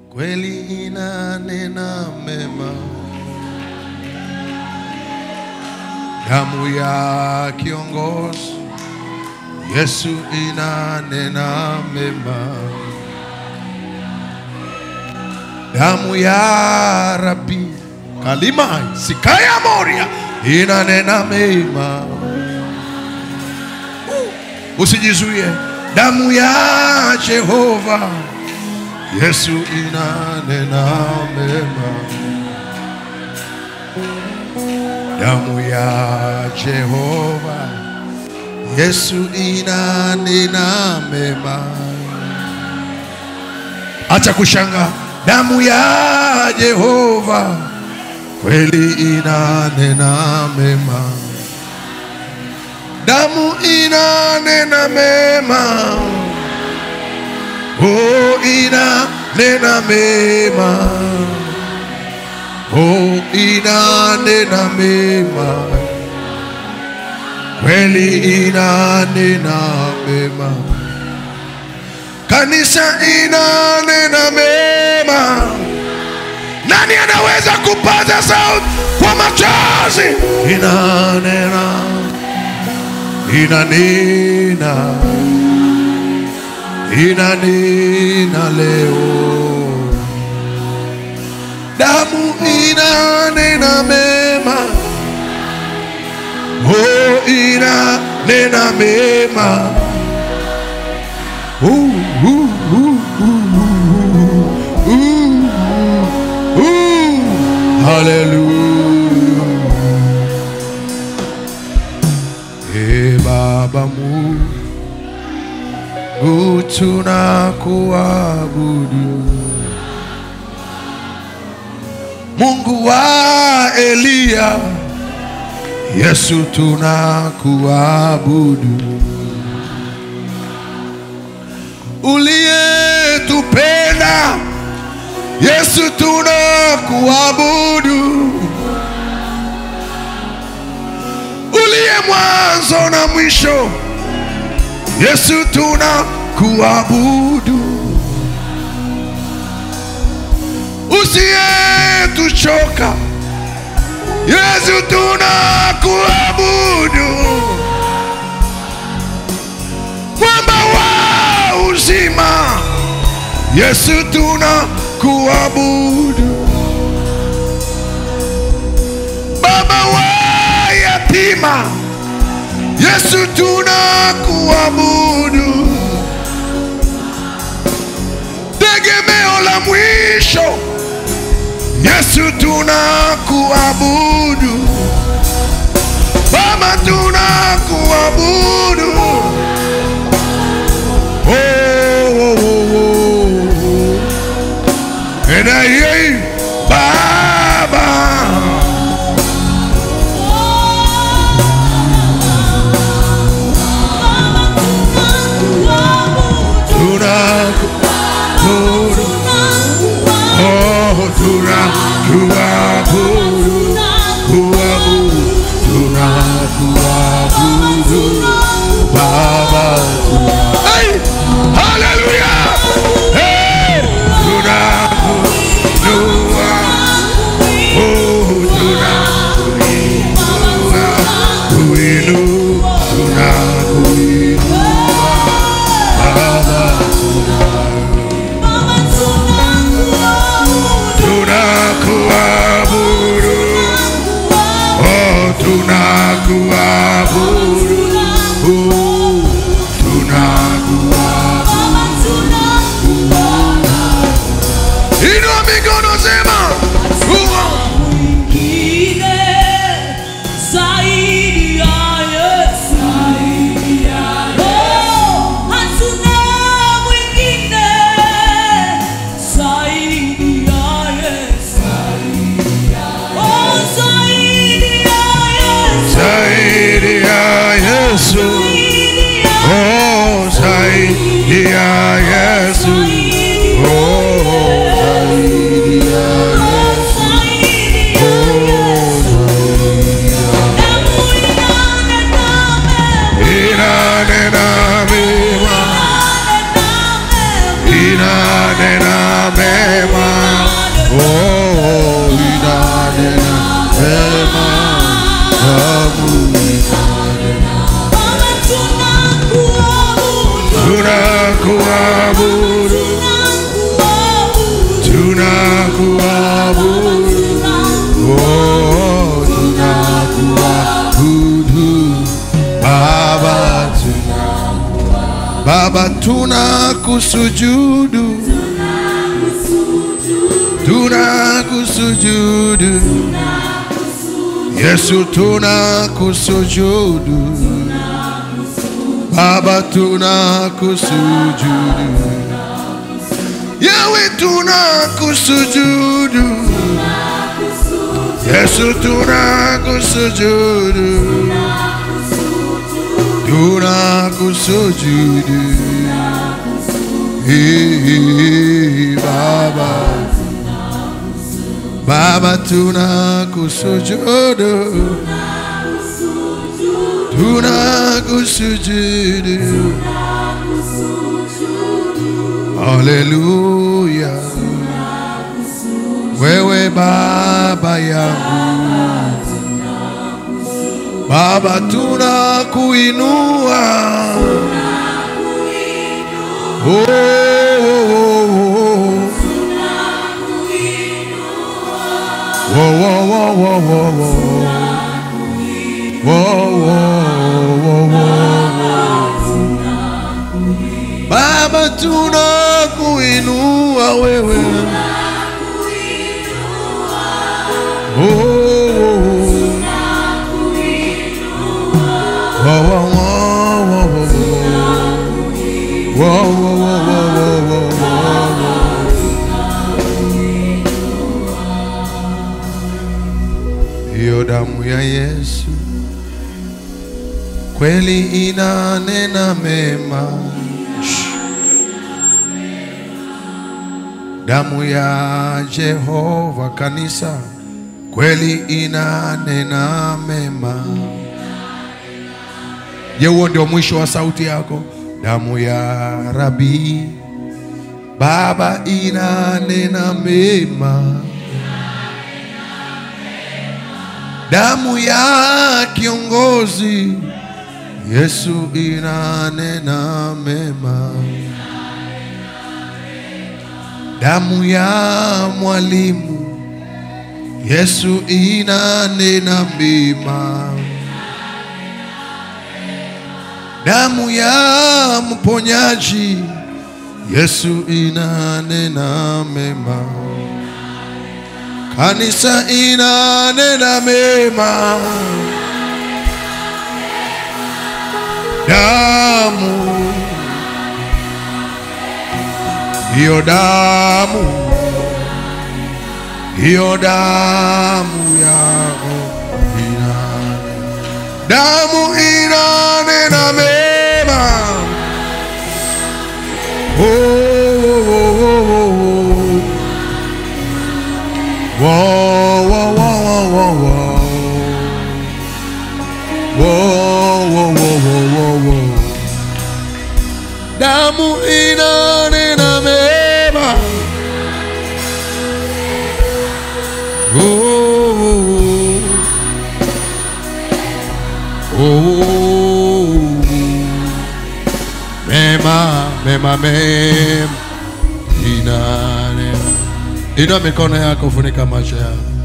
kweli inanena mema. Damu ya kiongozi Yesu inanena mema. Damu ya Rabi Kalima Sikaya Moria inanena mema. Usijizuie. Damu ya Jehova Yesu inanena mema. Damu ya Jehova Yesu inanena mema. Acha kushanga. Damu ya Jehova kweli inanena mema. Damu inanena mema. Oh, inanena mema. Oh, inanena mema. Kweli inanena mema. Kanisa inanena mema. Nani anaweza kupaza sauti kwa machozi? Inanena, inanena, inanena leo. Damu inanena mema. Oh, inanena mema. Hallelujah. Baba Mungu tunakuabudu. Mungu wa Elia Yesu tunakuabudu. Uliyetupenda Yesu tunakuabudu. Uliye mwanzo na mwisho Yesu tunakuabudu. Usiyetuchoka Yesu tunakuabudu. Mwamba wa uzima Yesu tunakuabudu. Baba wa yatima Yesu tunakuabudu. Tegemeo la mwisho Yesu tunakuabudu. Baba tunakuabudu. Oh, oh, oh, oh. And I hear you, Baba. Tunakuabudu. Oh, tunakuabudu. Tunakuabudu. Baba. Hey! Hallelujah! Hey! Tunakuinua. Oh, tunakuinua. Tunakuinua. Baba. Tunakuabudu. Oh, tunakuabudu. Inua mikono sema mwingine zaidi ya Yesu. Hatuna mwingine zaidi ya Yesu. Zaidi ya Yesu. zaidi ya Yesu. Oh, zaidi ya Yesu. Oh, zaidi ya tunakusujudu, tunakusujudu, Yesu tunakusujudu, Baba tunakusujudu, Yahweh tunakusujudu, Yesu tunakusujudu, tunakusujudu, Baba, Baba tunakusujudu, tunakusujudu, haleluya, wewe Baba yangu, Baba tunakuinua, oh, oh, oh, oh, oh, Baba tunakuinua wewe, hiyo damu ya Yesu kweli inanena mema, damu ya Jehova kanisa kweli inanena mema. Je, huo ndio mwisho wa sauti yako? Damu ya Rabi Baba inanena mema, damu ya kiongozi Yesu inanena mema, damu ya mwalimu Yesu inanena mema, damu ya mponyaji Yesu inanena mema, kanisa inanena mema, damu, hiyo damu, hiyo damu yako damu inanena mema, oh, oh, oh, oh, oh, oh, oh, damu inanena mema, mema, mema, mema inanena. Inua mikono yako, funika macho yako.